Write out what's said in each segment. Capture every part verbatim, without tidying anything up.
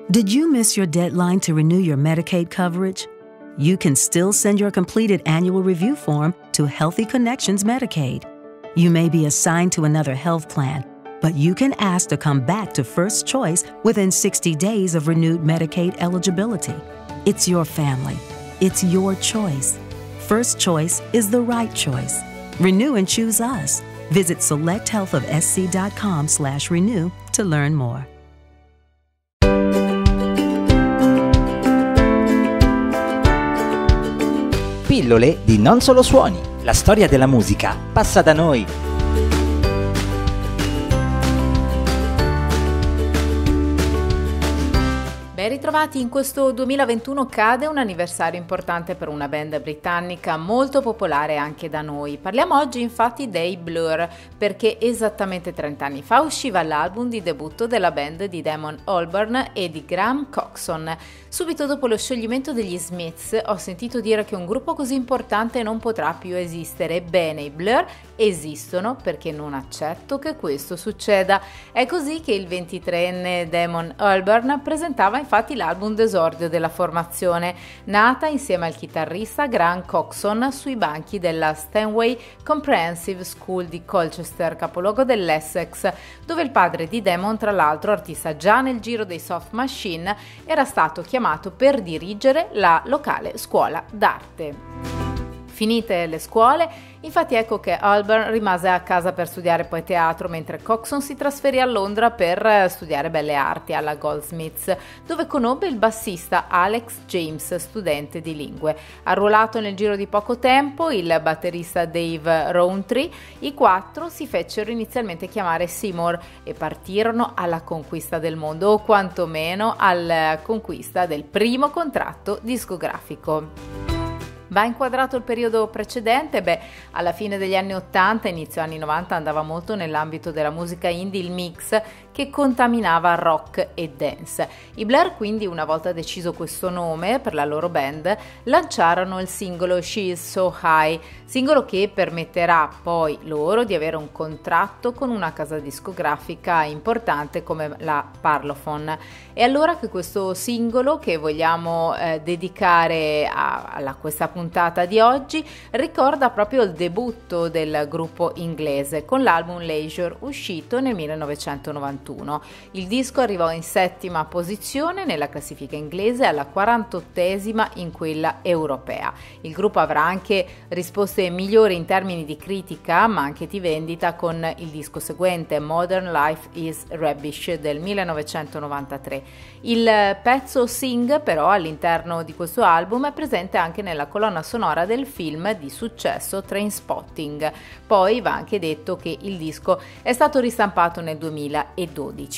Did you miss your deadline to renew your Medicaid coverage? You can still send your completed annual review form to Healthy Connections Medicaid. You may be assigned to another health plan, but you can ask to come back to First Choice within sixty days of renewed Medicaid eligibility. It's your family. It's your choice. First Choice is the right choice. Renew and choose us. Visit select health of s c dot com slash renew to learn more. Pillole di Non Solo Suoni. La storia della musica passa da noi. Ben ritrovati, in questo duemilaventuno cade un anniversario importante per una band britannica molto popolare anche da noi. Parliamo oggi infatti dei Blur, perché esattamente trenta anni fa usciva l'album di debutto della band di Damon Albarn e di Graham Coxon. Subito dopo lo scioglimento degli Smiths ho sentito dire che un gruppo così importante non potrà più esistere. Bene, i Blur esistono perché non accetto che questo succeda. È così che il ventitreenne Damon Albarn presentava infatti l'album d'esordio della formazione, nata insieme al chitarrista Graham Coxon sui banchi della Stanway Comprehensive School di Colchester, capoluogo dell'Essex, dove il padre di Damon, tra l'altro artista già nel giro dei Soft Machine, era stato chiamato per dirigere la locale scuola d'arte. Finite le scuole, infatti ecco che Albarn rimase a casa per studiare poi teatro, mentre Coxon si trasferì a Londra per studiare belle arti alla Goldsmiths, dove conobbe il bassista Alex James, studente di lingue. Arruolato nel giro di poco tempo il batterista Dave Rowntree, i quattro si fecero inizialmente chiamare Seymour e partirono alla conquista del mondo, o quantomeno alla conquista del primo contratto discografico. Va inquadrato il periodo precedente? Beh, alla fine degli anni ottanta, inizio anni novanta andava molto nell'ambito della musica indie il mix che contaminava rock e dance. I Blur quindi, una volta deciso questo nome per la loro band, lanciarono il singolo She Is So High, singolo che permetterà poi loro di avere un contratto con una casa discografica importante come la Parlophone. E allora che questo singolo che vogliamo eh, dedicare a, a questa puntata di oggi ricorda proprio il debutto del gruppo inglese con l'album Leisure, uscito nel millenovecentonovantuno. Il disco arrivò in settima posizione nella classifica inglese e alla quarantottesima in quella europea. Il gruppo avrà anche risposte migliori in termini di critica ma anche di vendita con il disco seguente, Modern Life is Rubbish, del millenovecentonovantatré. Il pezzo Sing però all'interno di questo album è presente anche nella colonna sonora del film di successo Trainspotting. Poi va anche detto che il disco è stato ristampato nel duemiladodici.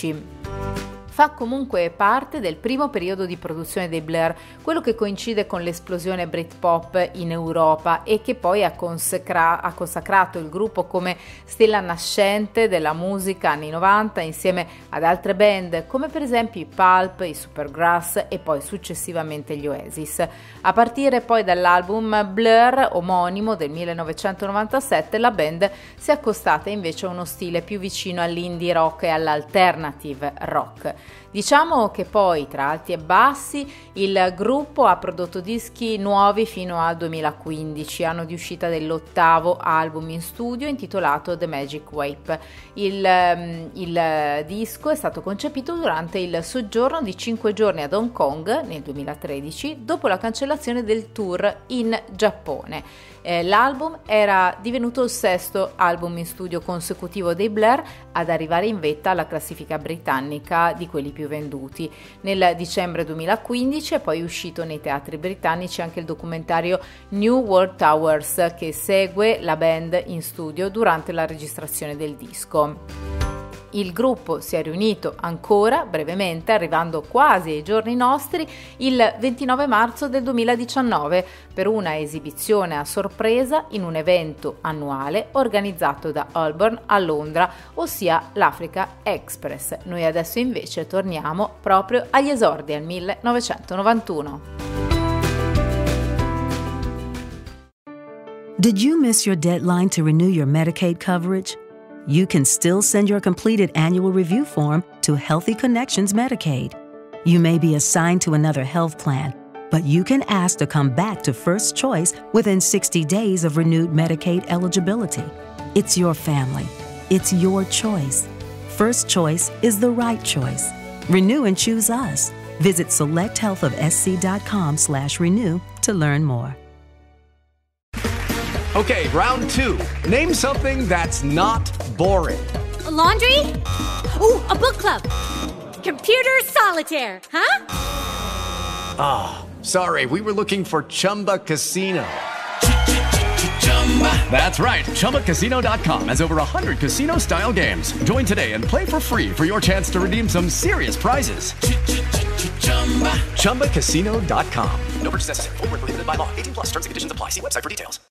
Fa comunque parte del primo periodo di produzione dei Blur, quello che coincide con l'esplosione Britpop in Europa e che poi ha, consacra- ha consacrato il gruppo come stella nascente della musica anni novanta insieme ad altre band come per esempio i Pulp, i Supergrass e poi successivamente gli Oasis. A partire poi dall'album Blur omonimo del millenovecentonovantasette la band si è accostata invece a uno stile più vicino all'indie rock e all'alternative rock. Diciamo che poi, tra alti e bassi, il gruppo ha prodotto dischi nuovi fino al duemilaquindici, anno di uscita dell'ottavo album in studio intitolato The Magic Wave. Il, il disco è stato concepito durante il soggiorno di cinque giorni ad Hong Kong nel duemilatredici, dopo la cancellazione del tour in Giappone. Eh, l'album era divenuto il sesto album in studio consecutivo dei Blur ad arrivare in vetta alla classifica britannica di quelli più venduti. Nel dicembre duemilaquindici è poi uscito nei teatri britannici anche il documentario New World Towers, che segue la band in studio durante la registrazione del disco. Il gruppo si è riunito ancora brevemente, arrivando quasi ai giorni nostri, il ventinove marzo del duemiladiciannove per una esibizione a sorpresa in un evento annuale organizzato da Albarn a Londra, ossia l'Africa Express. Noi adesso invece torniamo proprio agli esordi, al millenovecentonovantuno. Did you miss your deadline to renew your Medicaid coverage? You can still send your completed annual review form to Healthy Connections Medicaid. You may be assigned to another health plan, but you can ask to come back to First Choice within sixty days of renewed Medicaid eligibility. It's your family. It's your choice. First Choice is the right choice. Renew and choose us. Visit select health of s c dot com slash renew to learn more. Okay, round two. Name something that's not boring. A laundry? Ooh, a book club. Computer solitaire, huh? Ah, oh, sorry, we were looking for Chumba Casino. That's right, Chumba Casino dot com has over one hundred casino-style games. Join today and play for free for your chance to redeem some serious prizes. Chumba Casino dot com. No purchase necessary. Void where prohibited by law. eighteen plus terms and conditions apply. See website for details.